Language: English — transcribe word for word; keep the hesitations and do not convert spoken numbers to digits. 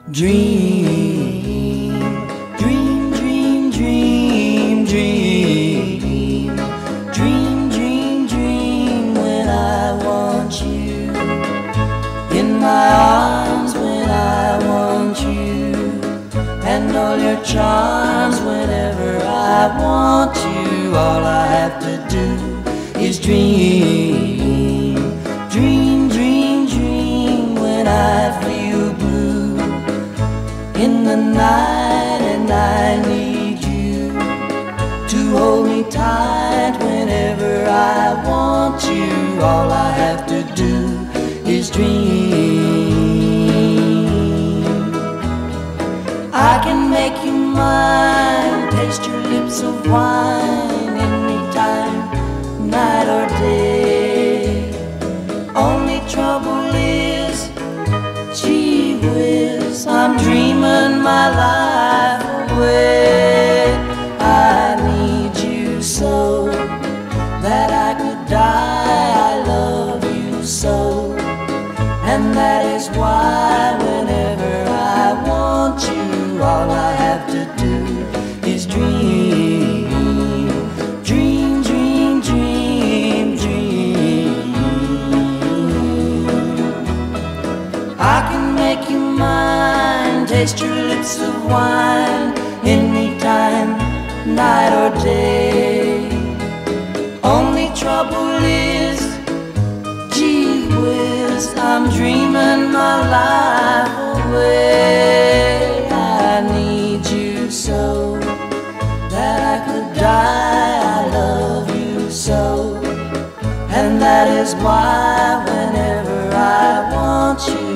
Dream, dream, dream, dream, dream, dream, dream, dream when I want you in my arms, when I want you, and all your charms whenever I want you. All I have to do is dream, dream, dream, dream when I feel blue in the night, and I need you to hold me tight whenever I want you. All I have to do is dream. I can make you mine, taste your lips of wine anytime, night or day. Only trouble is, gee whiz, I'm dreaming my life away. I need you so that I could die. I love you so, and that is why whenever I want you, all I have to do is dream, dream, dream, dream, dream. I can make you mine, taste your lips of wine anytime, night or day. Only trouble is, gee whiz, I'm dreaming my life away. I need you so that I could die. I love you so, and that is why whenever I want you,